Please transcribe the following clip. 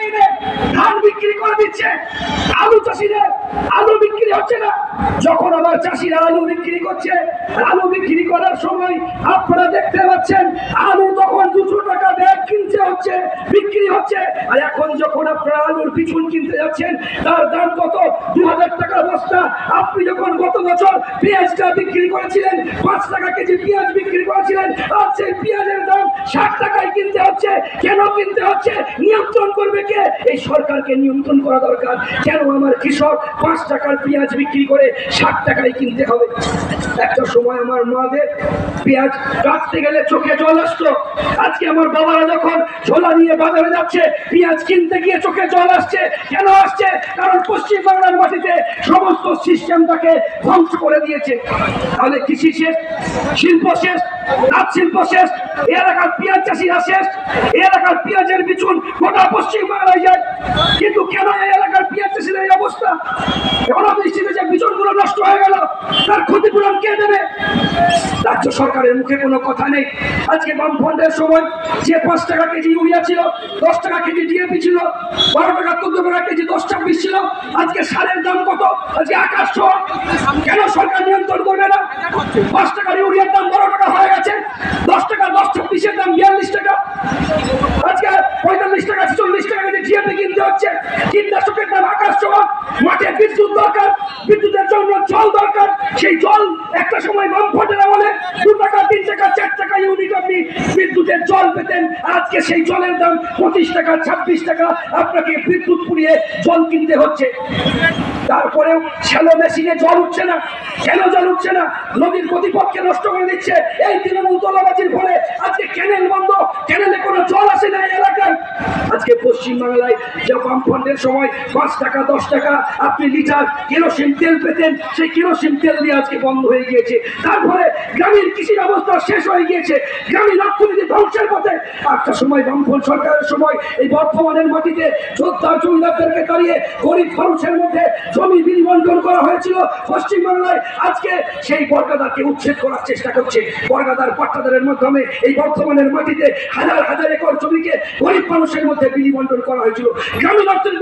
এনে ধান বিক্রি করে দিচ্ছে, আলু চাষিদের আলু বিক্রি হচ্ছে না। যখন আবার চাষিরা আলু বিক্রি করছে, আলু বিক্রি করার সময় আপনারা দেখতে পাচ্ছেন আলু তখন 200 টাকা ব্যাগ কিনতে হচ্ছে, বিক্রি হচ্ছে। আর এখন যখন আপনারা আলুর বিচুন কিনতে যাচ্ছেন তার দাম কত? 2000 টাকা বস্তা। আপনি যখন গত বছর পেঁয়াজটা বিক্রি করেছিলেন 5 টাকা কেজি পেঁয়াজ বিক্রি করেছিলেন, আর সেই পেঁয়াজের দাম 60 টাকায় কিনতে হচ্ছে। কেন কিনতে হচ্ছে? নিয়ন্ত্রণ করবে কে? এই সরকারকে নিয়ন্ত্রণ করা দরকার। কেন আমার কৃষক 5 টাকার পেঁয়াজ বিক্রি করে 60 টাকায় কিনতে হবে? একটা সময় আমার মাদের পেঁয়াজ কাটতে গেলে চোখে জল আসতো। আজকে আমার বাবারা যখন ঝোলা নিয়ে বাজারে যাচ্ছে পেঁয়াজ কিনতে গিয়ে চোখে জল আসছে। কেন আসছে? কারণ পশ্চিম বাংলার মাটিতে সমস্ত সিস্টেমটাকে ধ্বংস করে দিয়েছে। তাহলে কৃষি শেষ, শিল্প শেষ, তাঁত শিল্প শেষ, এলাকার পেঁয়াজ চাষিরা শেষ, এলাকার পেঁয়াজের বিচুন গোটা পশ্চিম বাংলায় যায়। কিন্তু কেন এই এলাকার পেঁয়াজ চাষিদের এই অবস্থা? অনাবৃষ্টিতে যে বিচুনগুলো নষ্ট হয়ে গেল তার ক্ষতিপূরণ কে দেবে? রাজ্য সরকারের মুখে কোনো কথা নেই। আজকে বামফ্রন্টের সময় যে 5 টাকা কেজি ইউরিয়া ছিল, 10 টাকা কেজি ডিএপি ছিল, 12 টাকা 14 টাকা কেজি 10-26 ছিল, আজকে সারের দাম কত? আজকে আকাশ ছোঁয়া। কেন সরকার নিয়ন্ত্রণ করবে না? 5 টাকার ইউরিয়ার দাম 12 টাকা হয়ে গেছে, 10 টাকা 10-26-এর দাম 42 টাকা, আজকে 45 টাকা 40 টাকা কেজি ডিএপি কিনতে হচ্ছে। কীটনাশকের দাম আকাশ ছোঁয়া। মাঠে বিদ্যুৎ দরকার, বিদ্যুতের জন্য জল দরকার। সেই জল একটা সময় বামফ্রন্টের আমলে 2 টাকা 3 টাকা 4 টাকা ইউনিট আপনি বিদ্যুতের জল পেতেন। আজকে সেই জলের দাম 25 টাকা 26 টাকা আপনাকে বিদ্যুৎ পুড়িয়ে জল কিনতে হচ্ছে। তারপরেও শ্যালো মেশিনে জল উঠছে না। কেন জল উঠছে না? নদীর গতিপথকে নষ্ট করে দিচ্ছে এই তৃণমূল তোলাবাজির ফলে। আজকে ক্যানেল বন্ধ, ক্যানেলে কোনো জল আসে না এই এলাকায়। আজকে পশ্চিমবাংলায় যে বামফ্রন্টের সময় 5 টাকা 10 টাকা আপনি লিটার কেরোসিন তেল পেতেন, সেই কেরোসিন তেল দিয়ে আজকে বন্ধ হয়ে গিয়েছে। তারপরে গ্রামীণ কৃষি ব্যবস্থা শেষ হয়ে গিয়েছে, গ্রামীণ অর্থনীতি ধ্বংসের পথে। একটা সময় বামফ্রন্ট সরকারের সময় এই বর্তমানের মাটিতে যোদ্ধা জমিদারদেরকে দাঁড়িয়ে গরিব মানুষের মধ্যে জমি বিনিবন্টন করা হয়েছিল পশ্চিমবাংলায়। আজকে সেই বর্গাদারকে উচ্ছেদ করার চেষ্টা করছে। বর্গাদার পাট্টাদারের মাধ্যমে এই বর্তমানের মাটিতে হাজার হাজার একর জমিকে গরিব মানুষের মধ্যে বিনিবন্টন করা হয়েছিল। গ্রামীণ অর্থনীতি